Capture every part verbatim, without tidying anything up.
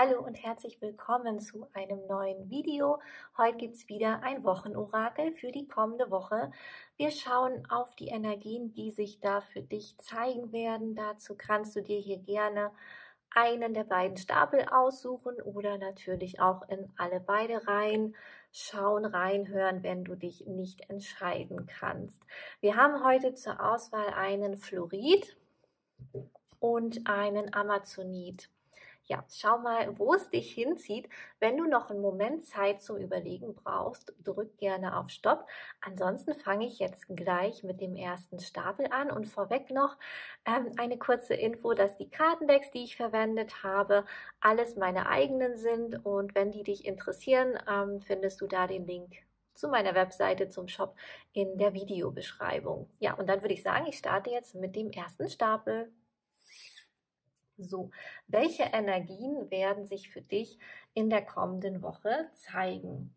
Hallo und herzlich willkommen zu einem neuen Video. Heute gibt es wieder ein Wochenorakel für die kommende Woche. Wir schauen auf die Energien, die sich da für dich zeigen werden. Dazu kannst du dir hier gerne einen der beiden Stapel aussuchen oder natürlich auch in alle beide rein schauen, reinhören, wenn du dich nicht entscheiden kannst. Wir haben heute zur Auswahl einen Fluorid und einen Amazonit. Ja, schau mal, wo es dich hinzieht. Wenn du noch einen Moment Zeit zum Überlegen brauchst, drück gerne auf Stopp. Ansonsten fange ich jetzt gleich mit dem ersten Stapel an und vorweg noch ähm, eine kurze Info, dass die Kartendecks, die ich verwendet habe, alles meine eigenen sind, und wenn die dich interessieren, ähm, findest du da den Link zu meiner Webseite, zum Shop in der Videobeschreibung. Ja, und dann würde ich sagen, ich starte jetzt mit dem ersten Stapel. So, welche Energien werden sich für dich in der kommenden Woche zeigen?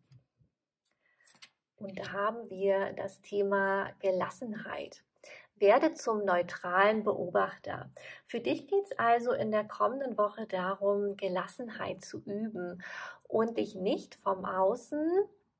Und da haben wir das Thema Gelassenheit. Werde zum neutralen Beobachter. Für dich geht es also in der kommenden Woche darum, Gelassenheit zu üben und dich nicht vom Außen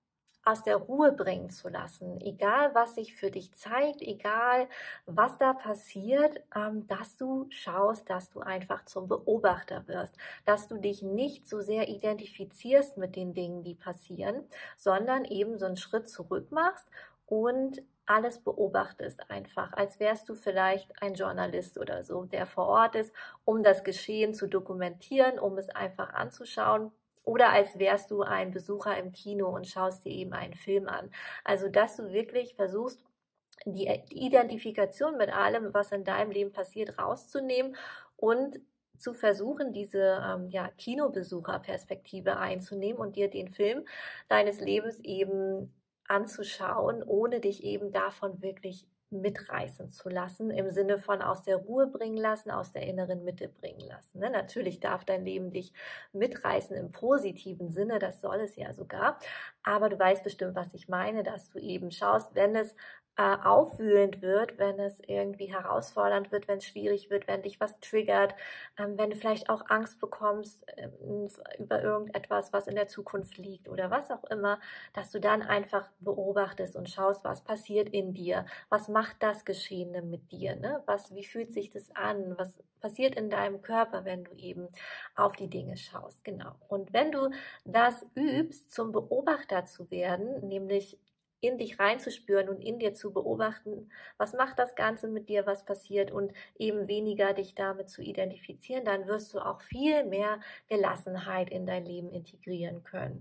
aus der Ruhe bringen zu lassen, egal was sich für dich zeigt, egal was da passiert, ähm, dass du schaust, dass du einfach zum Beobachter wirst, dass du dich nicht so sehr identifizierst mit den Dingen, die passieren, sondern eben so einen Schritt zurück machst und alles beobachtest einfach, als wärst du vielleicht ein Journalist oder so, der vor Ort ist, um das Geschehen zu dokumentieren, um es einfach anzuschauen. Oder als wärst du ein Besucher im Kino und schaust dir eben einen Film an. Also, dass du wirklich versuchst, die Identifikation mit allem, was in deinem Leben passiert, rauszunehmen und zu versuchen, diese ähm, ja, Kinobesucherperspektive einzunehmen und dir den Film deines Lebens eben anzuschauen, ohne dich eben davon wirklich mitreißen zu lassen, im Sinne von aus der Ruhe bringen lassen, aus der inneren Mitte bringen lassen. Ne? Natürlich darf dein Leben dich mitreißen im positiven Sinne, das soll es ja sogar, aber du weißt bestimmt, was ich meine, dass du eben schaust, wenn es äh, aufwühlend wird, wenn es irgendwie herausfordernd wird, wenn es schwierig wird, wenn dich was triggert, ähm, wenn du vielleicht auch Angst bekommst ähm, über irgendetwas, was in der Zukunft liegt oder was auch immer, dass du dann einfach beobachtest und schaust, was passiert in dir, was macht das Geschehene mit dir, ne? Was, wie fühlt sich das an, was passiert in deinem Körper, wenn du eben auf die Dinge schaust, genau. Und wenn du das übst, zum Beobachter zu werden, nämlich in dich reinzuspüren und in dir zu beobachten, was macht das Ganze mit dir, was passiert, und eben weniger dich damit zu identifizieren, dann wirst du auch viel mehr Gelassenheit in dein Leben integrieren können.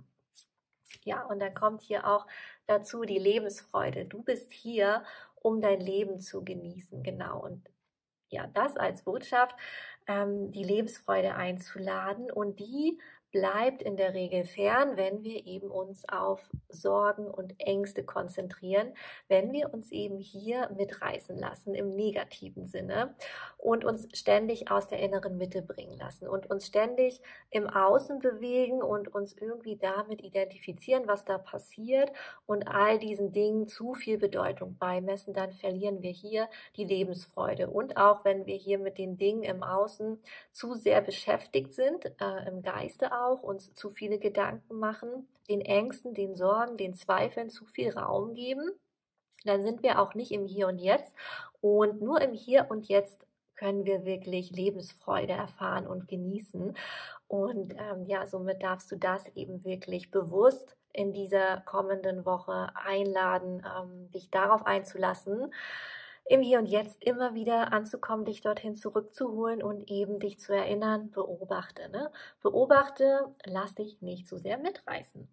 Ja, und dann kommt hier auch dazu die Lebensfreude. Du bist hier, um dein Leben zu genießen, genau. Und ja, das als Botschaft, ähm, die Lebensfreude einzuladen, und die bleibt in der Regel fern, wenn wir eben uns auf Sorgen und Ängste konzentrieren, wenn wir uns eben hier mitreißen lassen im negativen Sinne und uns ständig aus der inneren Mitte bringen lassen und uns ständig im Außen bewegen und uns irgendwie damit identifizieren, was da passiert, und all diesen Dingen zu viel Bedeutung beimessen, dann verlieren wir hier die Lebensfreude. Und auch wenn wir hier mit den Dingen im Außen zu sehr beschäftigt sind, äh, im Geiste auch, uns zu viele Gedanken machen, den Ängsten, den Sorgen, den Zweifeln zu viel Raum geben, dann sind wir auch nicht im Hier und Jetzt. Und nur im Hier und Jetzt können wir wirklich Lebensfreude erfahren und genießen. Und ähm, ja, somit darfst du das eben wirklich bewusst in dieser kommenden Woche einladen, ähm, dich darauf einzulassen, im Hier und Jetzt immer wieder anzukommen, dich dorthin zurückzuholen und eben dich zu erinnern, beobachte, ne? Beobachte, lass dich nicht zu sehr mitreißen.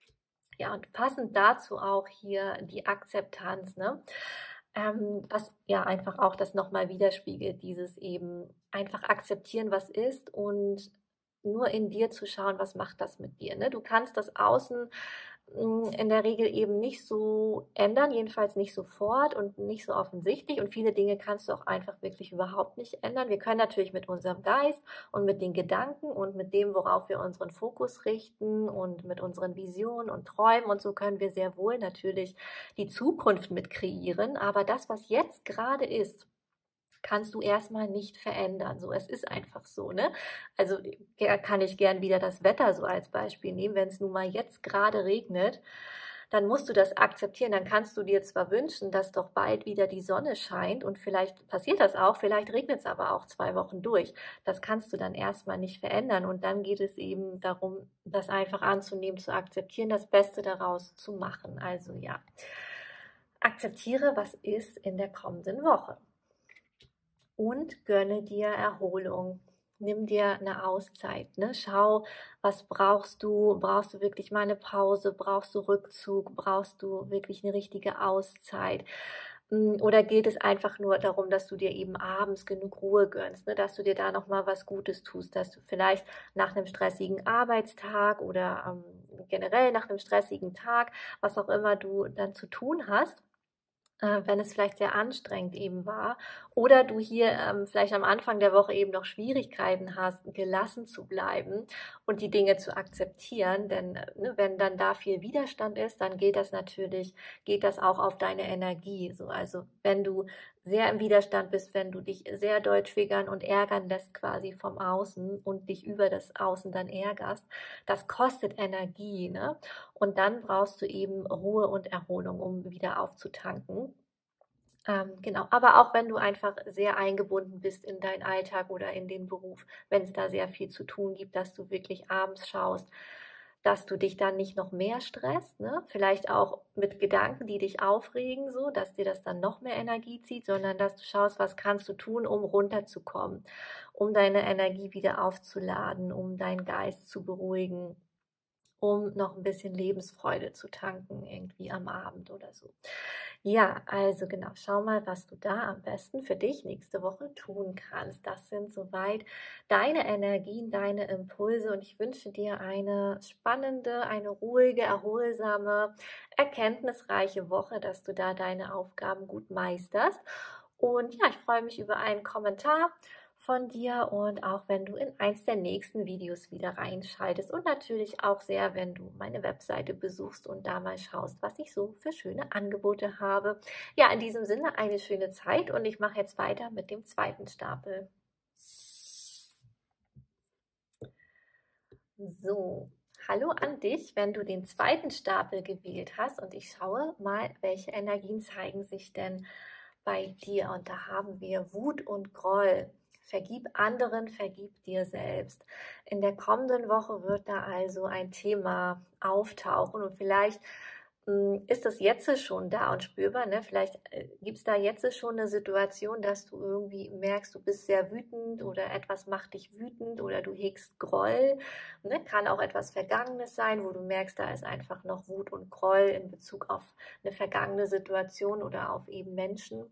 Ja, und passend dazu auch hier die Akzeptanz, ne? Ähm, was ja einfach auch das nochmal widerspiegelt, dieses eben einfach akzeptieren, was ist, und nur in dir zu schauen, was macht das mit dir, ne? Du kannst das Außen hm, in der Regel eben nicht so ändern, jedenfalls nicht sofort und nicht so offensichtlich, und viele Dinge kannst du auch einfach wirklich überhaupt nicht ändern. Wir können natürlich mit unserem Geist und mit den Gedanken und mit dem, worauf wir unseren Fokus richten, und mit unseren Visionen und Träumen und so, können wir sehr wohl natürlich die Zukunft mit kreieren, aber das, was jetzt gerade ist, kannst du erstmal nicht verändern. So, es ist einfach so, ne? Also ja, kann ich gern wieder das Wetter so als Beispiel nehmen. Wenn es nun mal jetzt gerade regnet, dann musst du das akzeptieren. Dann kannst du dir zwar wünschen, dass doch bald wieder die Sonne scheint und vielleicht passiert das auch, vielleicht regnet es aber auch zwei Wochen durch. Das kannst du dann erstmal nicht verändern und dann geht es eben darum, das einfach anzunehmen, zu akzeptieren, das Beste daraus zu machen. Also ja, akzeptiere, was ist in der kommenden Woche. Und gönne dir Erholung. Nimm dir eine Auszeit, ne? Schau, was brauchst du? Brauchst du wirklich mal eine Pause? Brauchst du Rückzug? Brauchst du wirklich eine richtige Auszeit? Hm, oder geht es einfach nur darum, dass du dir eben abends genug Ruhe gönnst, ne? Dass du dir da noch mal was Gutes tust, dass du vielleicht nach einem stressigen Arbeitstag oder, ähm, generell nach einem stressigen Tag, was auch immer du dann zu tun hast, äh, wenn es vielleicht sehr anstrengend eben war oder du hier, ähm, vielleicht am Anfang der Woche eben noch Schwierigkeiten hast, gelassen zu bleiben und die Dinge zu akzeptieren, denn, äh, ne, wenn dann da viel Widerstand ist, dann geht das natürlich geht das auch auf deine Energie so. Also, wenn du sehr im Widerstand bist, wenn du dich sehr doll triggern und ärgern lässt quasi vom Außen und dich über das Außen dann ärgerst, das kostet Energie, ne? Und dann brauchst du eben Ruhe und Erholung, um wieder aufzutanken. Ähm, genau, aber auch wenn du einfach sehr eingebunden bist in deinen Alltag oder in den Beruf, wenn es da sehr viel zu tun gibt, dass du wirklich abends schaust, dass du dich dann nicht noch mehr stresst, ne? Vielleicht auch mit Gedanken, die dich aufregen, so, dass dir das dann noch mehr Energie zieht, sondern dass du schaust, was kannst du tun, um runterzukommen, um deine Energie wieder aufzuladen, um deinen Geist zu beruhigen, um noch ein bisschen Lebensfreude zu tanken irgendwie am Abend oder so. Ja, also genau, schau mal, was du da am besten für dich nächste Woche tun kannst. Das sind soweit deine Energien, deine Impulse und ich wünsche dir eine spannende, eine ruhige, erholsame, erkenntnisreiche Woche, dass du da deine Aufgaben gut meisterst. Und ja, ich freue mich über einen Kommentar von dir und auch wenn du in eins der nächsten Videos wieder reinschaltest und natürlich auch sehr, wenn du meine Webseite besuchst und da mal schaust, was ich so für schöne Angebote habe. Ja, in diesem Sinne eine schöne Zeit und ich mache jetzt weiter mit dem zweiten Stapel. So, hallo an dich, wenn du den zweiten Stapel gewählt hast und ich schaue mal, welche Energien zeigen sich denn bei dir und da haben wir Wut und Groll. Vergib anderen, vergib dir selbst. In der kommenden Woche wird da also ein Thema auftauchen und vielleicht mh, ist das jetzt schon da und spürbar, ne? Vielleicht äh, gibt es da jetzt schon eine Situation, dass du irgendwie merkst, du bist sehr wütend oder etwas macht dich wütend oder du hegst Groll. Ne? Kann auch etwas Vergangenes sein, wo du merkst, da ist einfach noch Wut und Groll in Bezug auf eine vergangene Situation oder auf eben Menschen.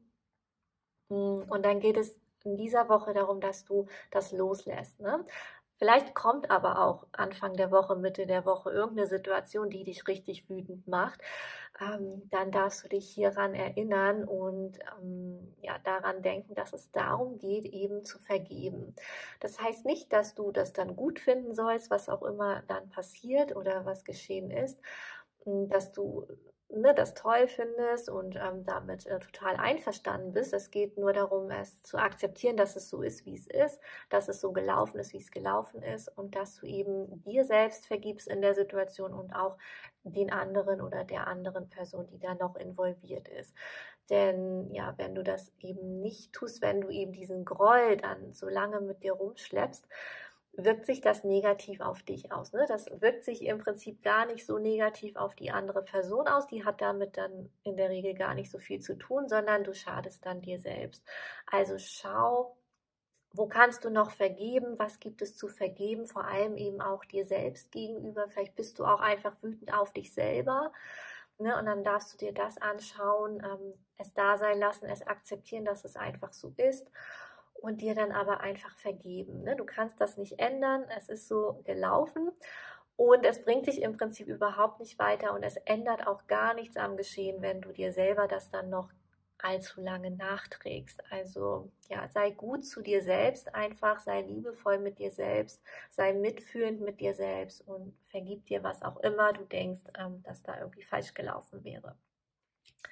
Mm, Und dann geht es in dieser Woche darum, dass du das loslässt. Ne? Vielleicht kommt aber auch Anfang der Woche, Mitte der Woche irgendeine Situation, die dich richtig wütend macht. Ähm, dann darfst du dich hieran erinnern und ähm, ja, daran denken, dass es darum geht, eben zu vergeben. Das heißt nicht, dass du das dann gut finden sollst, was auch immer dann passiert oder was geschehen ist, dass du ne, das toll findest und ähm, damit äh, total einverstanden bist. Es geht nur darum, es zu akzeptieren, dass es so ist, wie es ist, dass es so gelaufen ist, wie es gelaufen ist und dass du eben dir selbst vergibst in der Situation und auch den anderen oder der anderen Person, die da noch involviert ist. Denn ja, wenn du das eben nicht tust, wenn du eben diesen Groll dann so lange mit dir rumschleppst, wirkt sich das negativ auf dich aus. Ne? Das wirkt sich im Prinzip gar nicht so negativ auf die andere Person aus. Die hat damit dann in der Regel gar nicht so viel zu tun, sondern du schadest dann dir selbst. Also schau, wo kannst du noch vergeben? Was gibt es zu vergeben? Vor allem eben auch dir selbst gegenüber. Vielleicht bist du auch einfach wütend auf dich selber. Ne? Und dann darfst du dir das anschauen, ähm, es da sein lassen, es akzeptieren, dass es einfach so ist und dir dann aber einfach vergeben. Ne? Du kannst das nicht ändern, es ist so gelaufen und es bringt dich im Prinzip überhaupt nicht weiter und es ändert auch gar nichts am Geschehen, wenn du dir selber das dann noch allzu lange nachträgst. Also ja, sei gut zu dir selbst einfach, sei liebevoll mit dir selbst, sei mitfühlend mit dir selbst und vergib dir, was auch immer du denkst, ähm, dass da irgendwie falsch gelaufen wäre.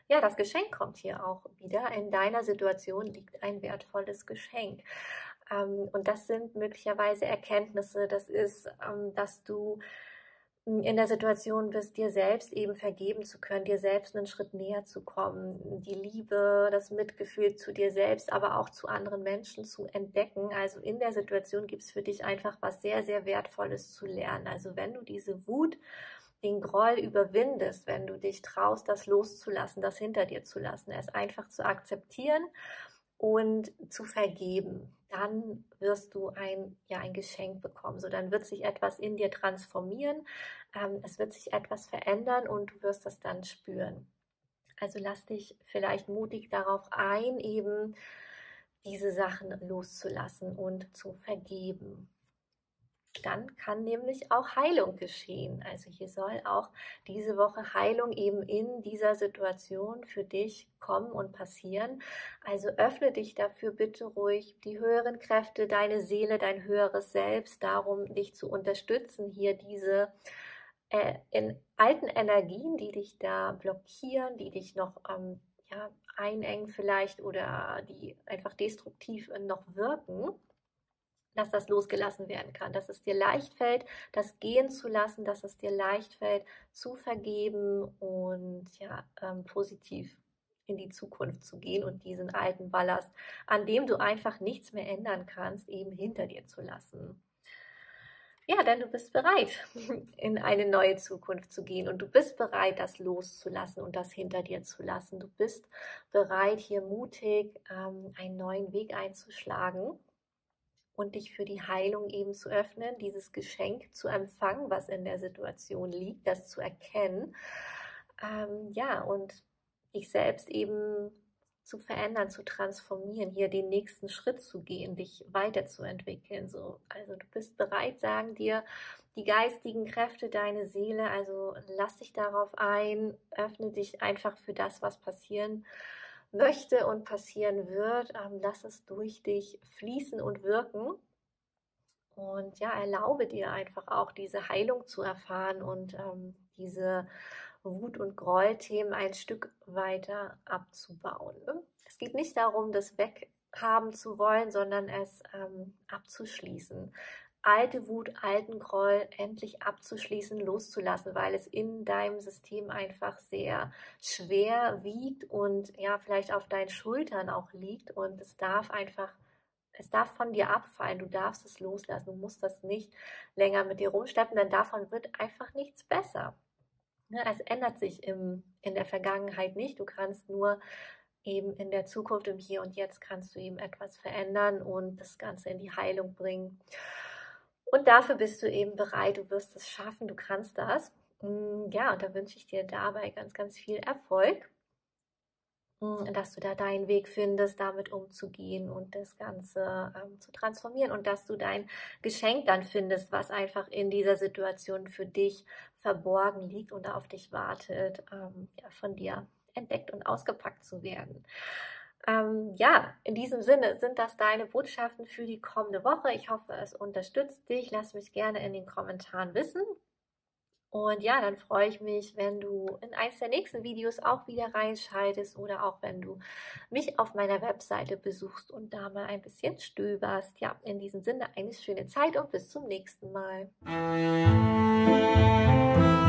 ja, das Geschenk kommt hier auch wieder. In deiner Situation liegt ein wertvolles Geschenk. Ähm, und das sind möglicherweise Erkenntnisse, das ist, ähm, dass du hm, in der Situation bist, dir selbst eben vergeben zu können, dir selbst einen Schritt näher zu kommen, die Liebe, das Mitgefühl zu dir selbst, aber auch zu anderen Menschen zu entdecken. Also in der Situation gibt es für dich einfach was sehr, sehr Wertvolles zu lernen. Also wenn du diese Wut, den Groll überwindest, wenn du dich traust, das loszulassen, das hinter dir zu lassen, es einfach zu akzeptieren und zu vergeben, dann wirst du ein, ja, ein Geschenk bekommen. So, dann wird sich etwas in dir transformieren, ähm, es wird sich etwas verändern und du wirst das dann spüren. Also lass dich vielleicht mutig darauf ein, eben diese Sachen loszulassen und zu vergeben. Dann kann nämlich auch Heilung geschehen. Also hier soll auch diese Woche Heilung eben in dieser Situation für dich kommen und passieren. Also öffne dich dafür bitte ruhig, die höheren Kräfte, deine Seele, dein höheres Selbst, darum dich zu unterstützen, hier diese äh, in alten Energien, die dich da blockieren, die dich noch ähm, ja, einengen vielleicht oder die einfach destruktiv äh, noch wirken, dass das losgelassen werden kann, dass es dir leicht fällt, das gehen zu lassen, dass es dir leicht fällt, zu vergeben und ja, ähm, positiv in die Zukunft zu gehen und diesen alten Ballast, an dem du einfach nichts mehr ändern kannst, eben hinter dir zu lassen. Ja, denn du bist bereit, in eine neue Zukunft zu gehen und du bist bereit, das loszulassen und das hinter dir zu lassen. Du bist bereit, hier mutig ähm, einen neuen Weg einzuschlagen und dich für die Heilung eben zu öffnen, dieses Geschenk zu empfangen, was in der Situation liegt, das zu erkennen, ähm, ja, und dich selbst eben zu verändern, zu transformieren, hier den nächsten Schritt zu gehen, dich weiterzuentwickeln. So. Also du bist bereit, sagen dir die geistigen Kräfte, deine Seele, also lass dich darauf ein, öffne dich einfach für das, was passieren möchte und passieren wird. Ähm, lass es durch dich fließen und wirken. Und ja, erlaube dir einfach auch diese Heilung zu erfahren und ähm, diese Wut- und Grollthemen ein Stück weiter abzubauen. Ne? Es geht nicht darum, das weghaben zu wollen, sondern es ähm, abzuschließen. Alte Wut, alten Groll endlich abzuschließen, loszulassen, weil es in deinem System einfach sehr schwer wiegt und ja, vielleicht auf deinen Schultern auch liegt und es darf einfach, es darf von dir abfallen, du darfst es loslassen, du musst das nicht länger mit dir rumschleppen, denn davon wird einfach nichts besser. Ne, es ändert sich im, in der Vergangenheit nicht, du kannst nur eben in der Zukunft, im Hier und Jetzt kannst du eben etwas verändern und das Ganze in die Heilung bringen. Und dafür bist du eben bereit, du wirst es schaffen, du kannst das. Ja, und da wünsche ich dir dabei ganz, ganz viel Erfolg, dass du da deinen Weg findest, damit umzugehen und das Ganze ähm, zu transformieren und dass du dein Geschenk dann findest, was einfach in dieser Situation für dich verborgen liegt und auf dich wartet, ähm, ja, von dir entdeckt und ausgepackt zu werden. Ähm, ja, in diesem Sinne sind das deine Botschaften für die kommende Woche. Ich hoffe, es unterstützt dich. Lass mich gerne in den Kommentaren wissen. Und ja, dann freue ich mich, wenn du in eins der nächsten Videos auch wieder reinschaltest oder auch wenn du mich auf meiner Webseite besuchst und da mal ein bisschen stöberst. Ja, in diesem Sinne eine schöne Zeit und bis zum nächsten Mal.